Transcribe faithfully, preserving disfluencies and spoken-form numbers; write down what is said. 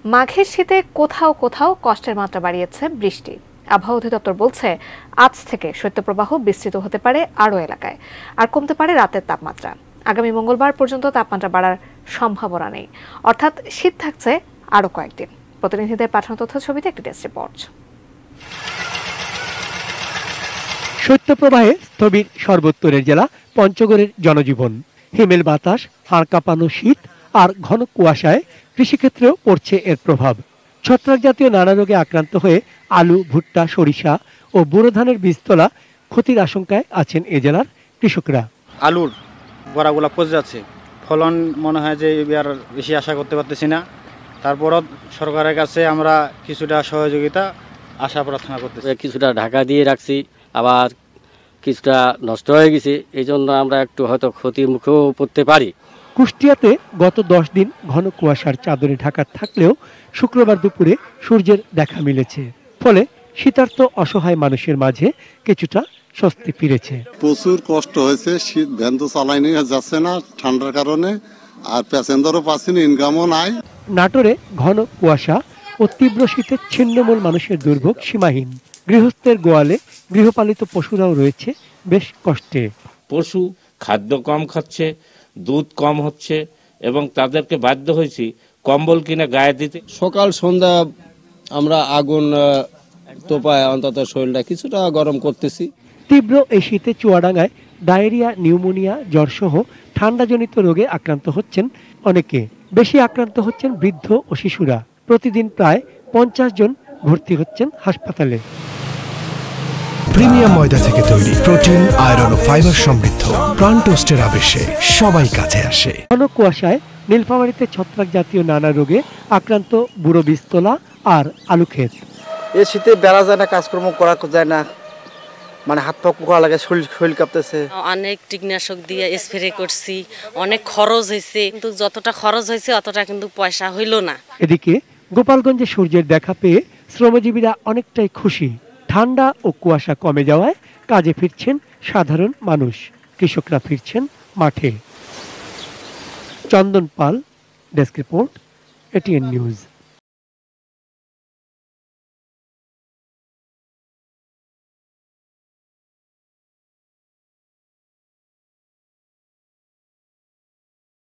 মাঘের শীতে কোথাও কোথাও কষ্টের মাত্রা বাড়িয়েছে বৃষ্টি। আবহাওয়া অধিদপ্তর বলছে আজ থেকে শৈত্যপ্রবাহ বিস্তৃত হতে পারে আরও এলাকায়, আর কমতে পারে রাতের তাপমাত্রা। আগামী মঙ্গলবার পর্যন্ত তাপমাত্রা বাড়ার সম্ভাবনা নেই, অর্থাৎ শীত থাকছে আরও কয়েকদিন। প্রতিনিধিদের পাঠানো তথ্য ছবিতে একটি ডেস্ক রিপোর্ট। শৈত্যপ্রবাহে স্থবির সর্বোত্তরের জেলা পঞ্চগড়ের জনজীবন। হিমেল বাতাস, হাড় কাঁপানো শীত আর ঘন কুয়াশায় কৃষিক্ষেত্রেও পড়ছে এর প্রভাব। ছত্রাক জাতীয় নানা রোগে আক্রান্ত হয়ে আলু, ভুট্টা, সরিষা ও বোরো ধানের বীজতলা ক্ষতির আশঙ্কায় আছেন এ জেলার কৃষকরা। আলুর গোড়াগুলা পচে যাচ্ছে, ফলন মনে হয় যে এবার বেশি আশা করতে পারতেছি না। তারপরও সরকারের কাছে আমরা কিছুটা সহযোগিতা আশা প্রার্থনা করতেছি। কিছুটা ঢাকা দিয়ে রাখছি, আবার কিছুটা নষ্ট হয়ে গেছে, এই জন্য আমরা একটু হয়তো ক্ষতির মুখেও পড়তে পারি। কুষ্টিয়াতে গত দশ দিন ঘন কুয়াশার চাদরে ঢাকা থাকলেও শুক্রবার দুপুরে সূর্যের দেখা মিলেছে, ফলে শীতার্ত অসহায় মানুষের মাঝে কিছুটা স্বস্তি ফিরেছে। প্রচুর কষ্ট হয়েছে, শীত ভ্যান তো চালাইনি যাচ্ছে না ঠান্ডার কারণে, আর প্যাসেঞ্জারও পাচ্ছি না, ইনকামও নাই। নাটোরে ঘন কুয়াশা ও তীব্র শীতে ছিন্নমূল মানুষের দুর্ভোগ সীমাহীন। গৃহস্থের গোয়ালে গৃহপালিত পশুরাও রয়েছে বেশ কষ্টে। পশু খাদ্য কম খাচ্ছে, দুধ কম হচ্ছে এবং তাদেরকে বাধ্য হয়েছি কম্বল কিনে গায়ে দিতে। সকাল সন্ধ্যা আমরা আগুন তোপায় অন্তত শরীরটা কিছুটা গরম করতেছি। তীব্র এই শীতে চুয়াডাঙ্গায় ডায়রিয়া, নিউমোনিয়া, জ্বরসহ ঠান্ডাজনিত রোগে আক্রান্ত হচ্ছেন অনেকে। বেশি আক্রান্ত হচ্ছেন বৃদ্ধ ও শিশুরা। প্রতিদিন প্রায় পঞ্চাশ জন ভর্তি হচ্ছেন হাসপাতালে। প্রিমিয়াম ময়দা থেকে তৈরি, প্রোটিন, আয়রন ও ফাইবার সমৃদ্ধ প্রাণ টোস্টের আবেশে সবাই কাছে আসে। ঘন কুয়াশায় নীলফামারীতে ছত্রাক জাতীয় নানা রোগে আক্রান্ত বুড়ো বীজতলা আর আলু ক্ষেত। এই শীতে বেড়া যায় না, কাজকর্ম করা যায় না, মানে হাত পা পোকা লাগে, শরীর শরীর কাঁপতেছে। অনেক কীটনাশক দিয়ে স্প্রে করছি, অনেক খরচ হয়েছে, কিন্তু যতটা খরচ হয়েছে অতটা কিন্তু পয়সা হইল না। এদিকে গোপালগঞ্জে সূর্যের দেখা পেয়ে শ্রমজীবীরা অনেকটাই খুশি। ঠান্ডা ও কুয়াশা কমে যাওয়ায় কাজে ফিরছেন সাধারণ মানুষ, কৃষকরা ফিরছেন মাঠে। Chandan Pal, desk report, ATN news.